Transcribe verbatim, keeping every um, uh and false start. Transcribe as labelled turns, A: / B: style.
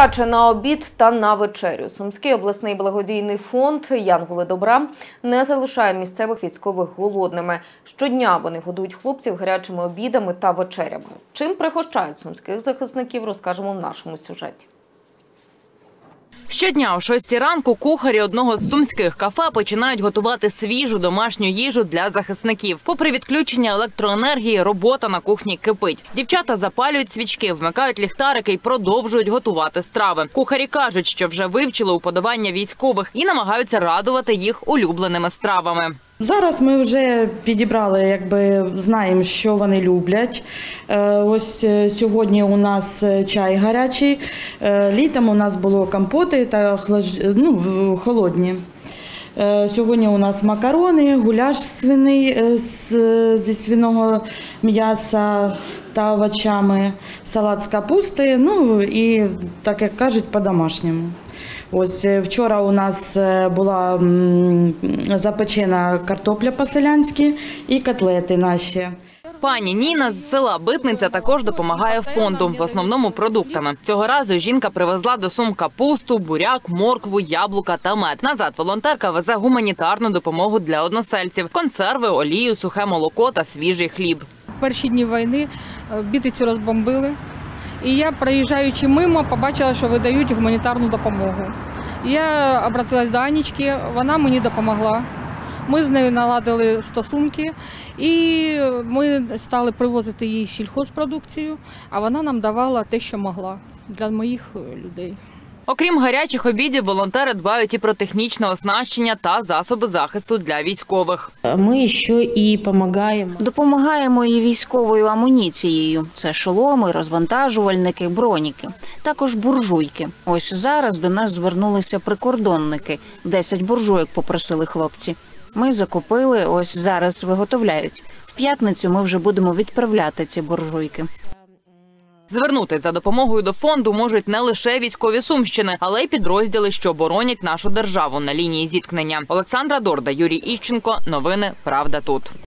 A: Гаряче на обід та на вечерю. Сумський обласний благодійний фонд «Янголи добра» не залишає місцевих військових голодними. Щодня вони годують хлопців гарячими обідами та вечерями. Чим пригощають сумських захисників, розкажемо в нашому сюжеті.
B: Щодня о шостій ранку кухарі одного з сумських кафе починають готувати свіжу домашню їжу для захисників. Попри відключення електроенергії, робота на кухні кипить. Дівчата запалюють свічки, вмикають ліхтарики і продовжують готувати страви. Кухарі кажуть, що вже вивчили уподобання військових і намагаються радувати їх улюбленими стравами.
C: Зараз ми вже підібрали, якби знаємо, що вони люблять. Ось сьогодні у нас чай гарячий, літом у нас було компоти та ну, холодні. Сьогодні у нас макарони, гуляш свиний зі свиного м'яса та овочами, салат з капусти, ну і, так як кажуть, по-домашньому. Ось вчора у нас була запечена картопля по-селянськи і котлети наші.
B: Пані Ніна з села Битниця також допомагає фонду, в основному продуктами. Цього разу жінка привезла до Сум капусту, буряк, моркву, яблука та мед. Назад волонтерка везе гуманітарну допомогу для односельців – консерви, олію, сухе молоко та свіжий хліб.
D: В перші дні війни Битицю розбомбили. І я, проїжджаючи мимо, побачила, що видають гуманітарну допомогу. Я обратилась до Анічки, вона мені допомогла. Ми з нею наладили стосунки і ми стали привозити їй сільхозпродукцію, а вона нам давала те, що могла для моїх людей.
B: Окрім гарячих обідів, волонтери дбають і про технічне оснащення та засоби захисту для військових.
E: Ми ще і допомагаємо. Допомагаємо і військовою амуніцією. Це шоломи, розвантажувальники, броніки. Також буржуйки. Ось зараз до нас звернулися прикордонники. Десять буржуйок попросили хлопці. Ми закупили, ось зараз виготовляють. В п'ятницю ми вже будемо відправляти ці буржуйки.
B: Звернутись за допомогою до фонду можуть не лише військові Сумщини, але й підрозділи, що боронять нашу державу на лінії зіткнення. Олександра Дорда, Юрій Іщенко. Новини «Правда тут».